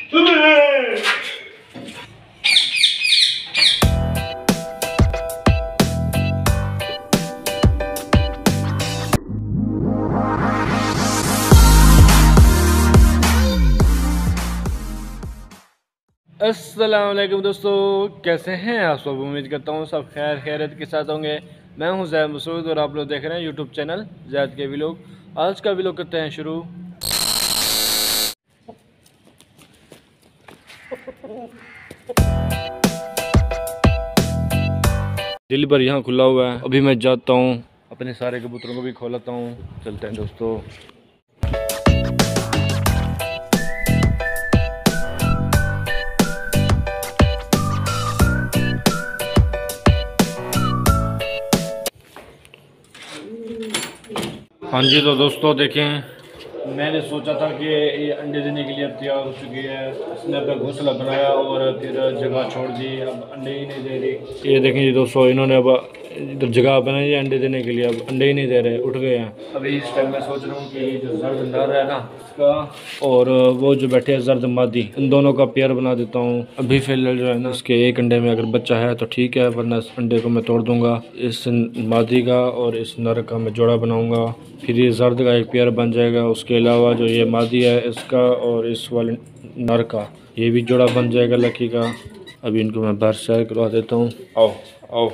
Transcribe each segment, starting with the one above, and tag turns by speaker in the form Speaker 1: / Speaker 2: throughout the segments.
Speaker 1: अस्सलाम वालेकुम दोस्तों, कैसे हैं आप सब। उम्मीद करता हूँ सब खैर खैरियत के साथ होंगे। मैं हूँ ज़ैद मसूद और आप लोग देख रहे हैं यूट्यूब चैनल ज़ैद के व्लॉग। आज का व्लॉग करते हैं शुरू। दिल भर यहाँ खुला हुआ है। अभी मैं जाता हूँ, अपने सारे कबूतरों को भी खोलता हूँ। चलते हैं दोस्तों। हाँ जी, तो दोस्तों देखें, मैंने सोचा था कि ये अंडे देने के लिए अब तैयार हो चुकी है। इसने अपना घोंसला बनाया और फिर जगह छोड़ दी, अब अंडे ही नहीं दे रही। ये देखें जी दोस्तों, इन्होंने अब इधर जगह बनाई है अंडे देने के लिए, अब अंडे ही नहीं दे रहे, उठ गए हैं। अभी इस टाइम मैं सोच रहा हूँ कि जो जर्द नर है ना इसका और वो जो बैठे हैं जर्द मादी, इन दोनों का पेयर बना देता हूँ। अभी फिलहाल जो है ना इसके एक अंडे में अगर बच्चा है तो ठीक है, वरना इस अंडे को मैं तोड़ दूंगा। इस मादी का और इस नर का मैं जोड़ा बनाऊंगा, फिर ये जर्द का एक पेयर बन जाएगा। उसके अलावा जो ये मादी है इसका और इस वाले नर का ये भी जोड़ा बन जाएगा लकी का। अभी इनको मैं बाहर सैर करवा देता हूँ। आओ आओ।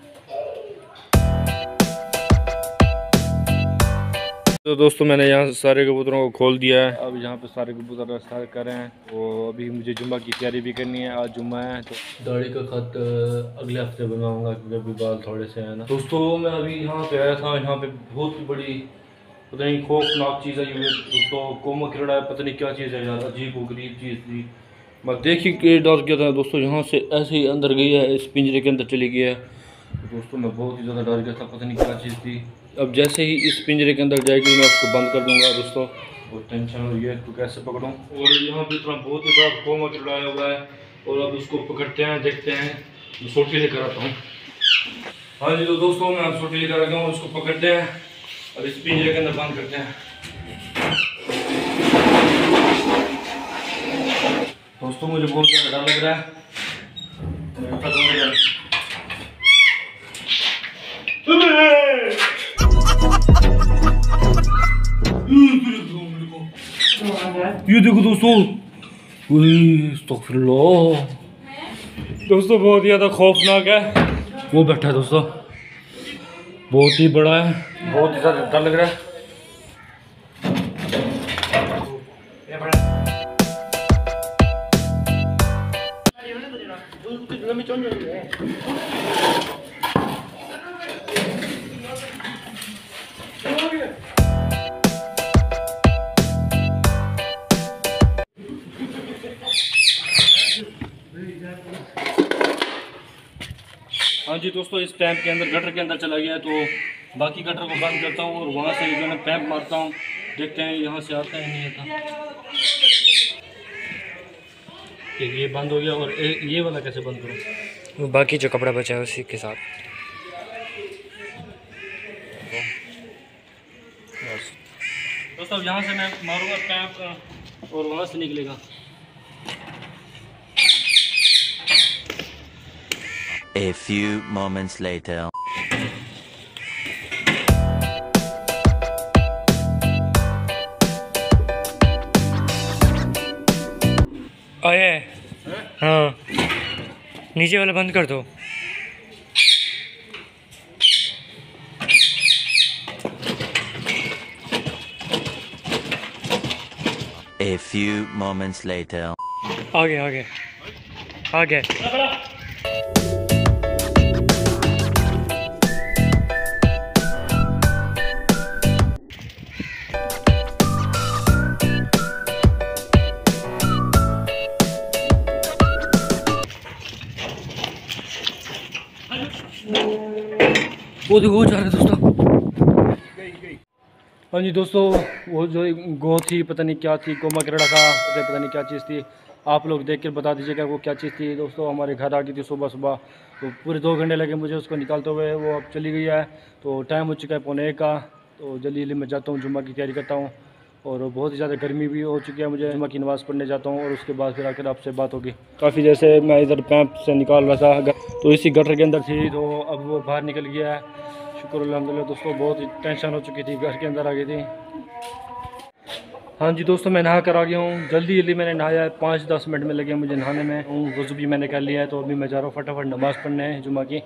Speaker 1: तो दोस्तों मैंने यहाँ सारे कबूतरों को खोल दिया है। अब यहाँ पे सारे कबूतर सैर कर रहे हैं। तो अभी मुझे जुम्मा की तैयारी भी करनी है। आज जुम्मा है तो दाढ़ी का खत अगले हफ्ते बनवाऊंगा क्योंकि अभी बाल थोड़े से हैं ना। दोस्तों मैं अभी यहाँ पे आया था, यहाँ पे बहुत बड़ी पता नहीं खौफनाक चीज़ है ये दोस्तों। कोमा कीड़ा है, पता नहीं क्या चीज़ है यार, अजीब व गरीब चीज़ थी। मैं देख ही के डर गया था दोस्तों, यहाँ से ऐसे ही अंदर गई है, इस पिंजरे के अंदर चली गई है। दोस्तों मैं बहुत ही ज़्यादा डर गया था, पता नहीं क्या चीज़ थी। अब जैसे ही इस पिंजरे के अंदर जाएगी मैं उसको बंद कर दूंगा दोस्तों। बहुत टेंशन हो रही है तो कैसे पकड़ूं। और यहाँ पे इतना बहुत ही बड़ा कोमा कीड़ा आया हुआ है और अब उसको पकड़ते हैं, देखते हैं। मैं सोटी लेकर आता हूँ। हाँ जी तो दोस्तों मैं अब सोटी लेकर आ गया हूँ, उसको पकड़ते हैं, अब इस पिंजरे के अंदर बंद करते हैं। दोस्तों मुझे बहुत ज़्यादा डर लग रहा है। ये देखो दोस्तों, अस्तगफिरुल्लाह। दोस्तों बहुत ही ज़्यादा खौफनाक है, वो बैठा है दोस्तों, बहुत ही बड़ा है, बहुत ही ज़्यादा डर लग रहा है। हाँ जी दोस्तों, इस पैंप के अंदर गटर के अंदर चला गया है तो बाकी गटर को बंद करता हूँ और वहाँ से जो है पैंप मारता हूँ, देखते हैं यहाँ से आता है नहीं आता। ये बंद हो गया और ये वाला कैसे बंद करूँ।
Speaker 2: बाकी जो कपड़ा बचा है उसी के साथ
Speaker 1: दोस्तों यहाँ से मैं मारूंगा पैंप और वहाँ से निकलेगा।
Speaker 3: A few moments later.
Speaker 2: आए हाँ, नीचे वाला बंद कर दो।
Speaker 3: A few moments later.
Speaker 2: आगे आगे आगे।
Speaker 1: वो देखो जा रहा है दोस्तों। हाँ जी दोस्तों, वो जो गौ थी पता नहीं क्या थी, कोमा कीड़ा था, पता नहीं क्या चीज़ थी। आप लोग देख कर बता दीजिएगा वो क्या चीज़ थी। दोस्तों हमारे घर आ गई थी सुबह सुबह, तो पूरे 2 घंटे लगे मुझे उसको निकालते हुए। वो अब चली गई है, तो टाइम हो चुका है 1:45 का। तो जल्दी जल्दी मैं जाता हूँ, जुम्मा की तैयारी करता हूँ और बहुत ही ज़्यादा गर्मी भी हो चुकी है। मुझे जुम्मा की नमाज़ पढ़ने जाता हूँ और उसके बाद फिर आकर आपसे बात होगी। काफ़ी देर से मैं इधर पैंप से निकाल रहा था, तो इसी गटर के अंदर थी, तो अब वो बाहर निकल गया है। शुक्र अल्हम्दुलिल्लाह दोस्तों, बहुत ही टेंशन हो चुकी थी, घर के अंदर आ गई थी। हाँ जी दोस्तों, मैं नहा कर आ गया हूँ। जल्दी मैंने नहाया है, 5-10 मिनट में लगे मुझे नहाने में। वज़ू भी मैंने कर लिया है, तो अभी मैं जा रहा हूँ फटाफट नमाज़ पढ़ने जुम्मा की।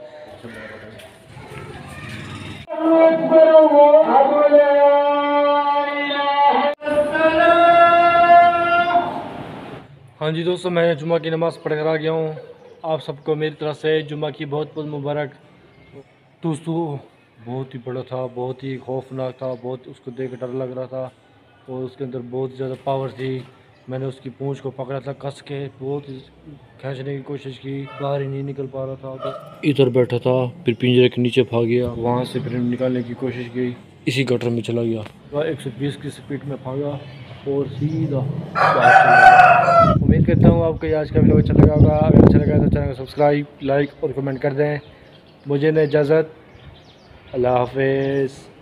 Speaker 1: हाँ जी दोस्तों, मैं जुम्मा की नमाज़ पढ़ कर आ गया हूँ। आप सबको मेरी तरफ से जुम्मा की बहुत बहुत मुबारक। दोस्तों बहुत ही बड़ा था, बहुत ही खौफनाक था, बहुत उसको देख कर डर लग रहा था और उसके अंदर बहुत ज़्यादा पावर थी। मैंने उसकी पूंछ को पकड़ा था कस के, बहुत खींचने की कोशिश की, बाहर ही नहीं निकल पा रहा था। तो इधर बैठा था, फिर पिंजरे के नीचे भाग गया, वहाँ से फिर निकालने की कोशिश की, इसी गटर में चला गया। 120 की स्पीड में भागा और सीधा बाहर चला गया। उम्मीद करता हूँ आपको आज का वीडियो अच्छा लगा होगा। अगर अच्छा लगा तो चैनल को सब्सक्राइब, लाइक और कमेंट कर दें। मुझे न इजाज़त, अल्लाह हाफिज़।